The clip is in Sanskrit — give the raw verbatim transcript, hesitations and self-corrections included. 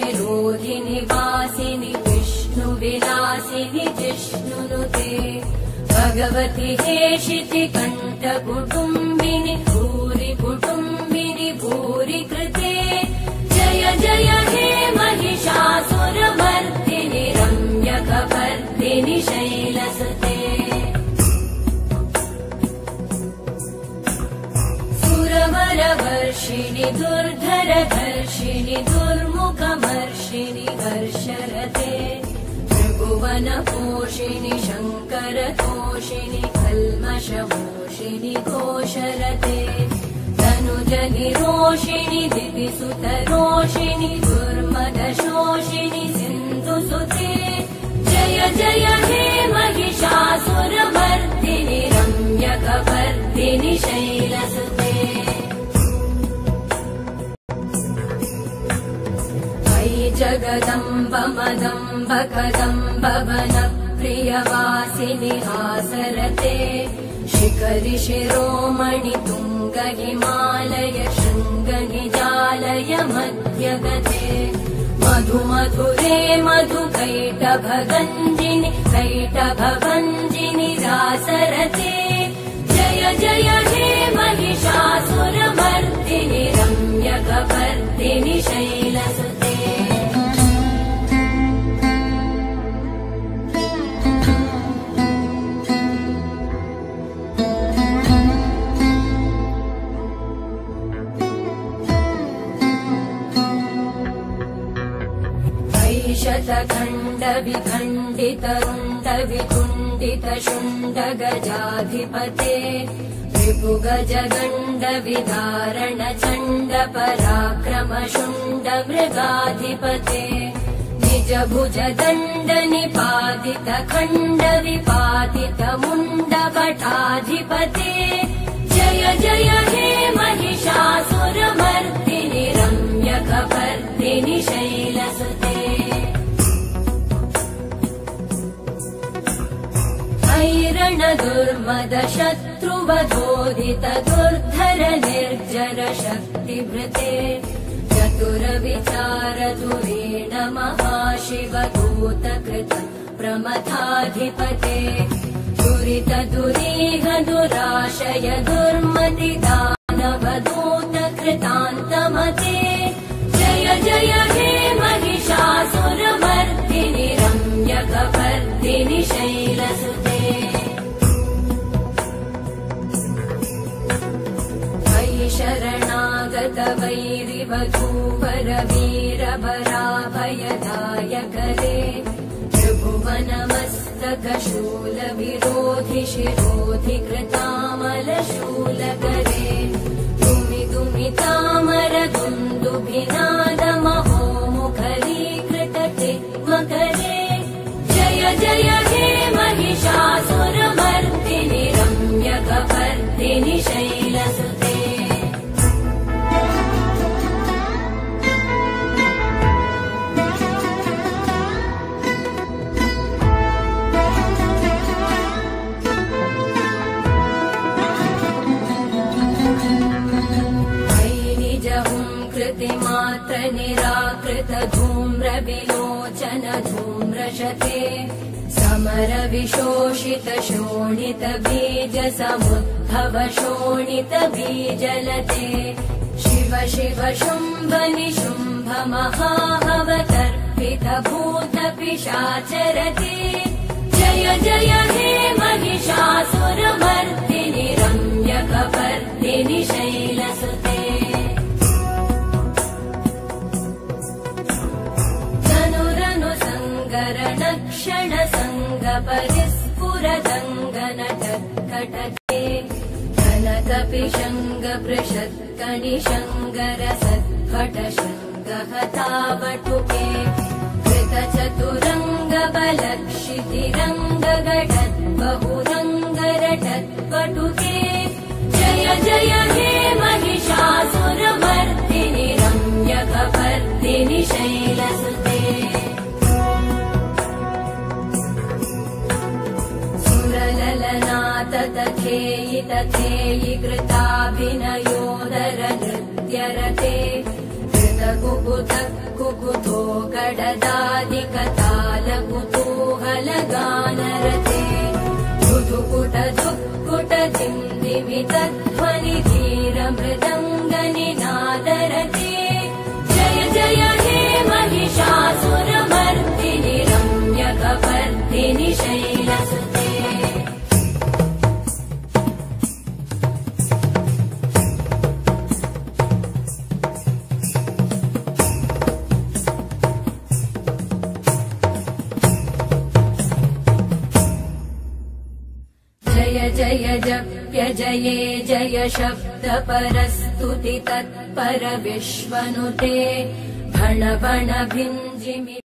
शिरोधिनि वासिनि विष्णुविलासिनि जिष्णुनुते भगवति हेशिति कण्ठकुटुम्बिनि भूरि कुटुम्बिनि भूरि कृते जय जय हे महिषासुरमर्दिनि रम्यकपर्दिनि शैलसुते सुरवरवर्षिणि दुर्धरधर्षिणि दुर्मुखमर्षिणि हर्षरते त्रिभुवनपोषिणि शङ्करतोषिणि कल्मषमोषिणि घोषरते तनुजनिरोषिणि दिविसुतरोषिणि दुर्मदशोषिणि सिन्धुसुते जय जय हे महिषासुरमर्दिनि रम्यकपर्दिनि शैलसुते अयि जगदम्ब मदम्ब कदम्ब वनप्रियवासिनि हासरते शिखरि शिरोमणि तुङ्ग हिमालय शृङ्ग निजालय मध्यगते मधु मधुरे मधु कैटभगञ्जिनि कैटभभञ्जिनि रासरते जय जय हे महिषासुरमर्दिनि रम्यकपर्दिनि शैलसुते शतखण्ड विखण्डित रुण्ड विकुण्डित शुण्ड गजाधिपते रिपुगज गण्ड विदारण चण्ड पराक्रम शुण्ड मृगाधिपते निज भुज दण्ड निपातित खण्ड विपातित मुण्ड भटाधिपते जय जय हे महिषासुरमर्दिनि रम्यकपर्दिनि शैलसुते ऐरण दुर्मद शत्रुवधोदित दुर्धर निर्जर शक्तिभृते चतुर विचार धुरेण महाशिव दूतकृत प्रमथाधिपते दुरित दुरीह दुराशय दुर्मति दानव दूतकृतान्तमते जय जय हे महिषासुरमर्दिनि रम्यकपर्दिनि शैलसुते शरणागत वैरिवधूवर वीरभराभयदायकरे त्रिभुवनमस्तक शूल विरोधि शिरोधि कृतामल शूलकरे दुमि दुमि तामर दुन्दुभिनाद महो मुखरीकृत चिन्मकरे जय जय हे महिषासुरमर्दिनि रम्यकपर्दिनि शैलसुते मात्र निराकृत धूम्र विलोचन धूम्रशते समर विशोषित शोणित बीज समुद्भव शोणित बीजलते शिव शिव शुम्भ निशुम्भ महाहव तर्पित भूत पिशाचरते जय जय हे महिषासुरमर्दिनि रम्यकपर्दिनि शैलसुते क्षण संग परिस्फुरदङ्गन टत्कटके कनकपिशङ्ग पृषत्कणिशङ्गर सत्फट शङ्ग हतावटुके कृत चतुरङ्ग बलक्षितिरङ्ग गटत् बहुरङ्गरटत्पटुके जय जय हे महिषासुरमर्दिनि रम्यकपर्दिनि शैलसुते तथेयि तथेयि कृताभिनयोदर नृत्यरते कृत कुकुत कुकुतो गडदादिकताल कुतूहलगानरते धुधुकुट धुक्कुट दिन्दिमितध्वनि धीर मृदङ्गनिनादरते जय जय हे महिषासुरमर्दिनि रम्यकपर्दिनि शैलसुते जय जय जप्य जये जय शब्द परस्तुति तत्पर विश्वनुते भण भण भिञ्जिमि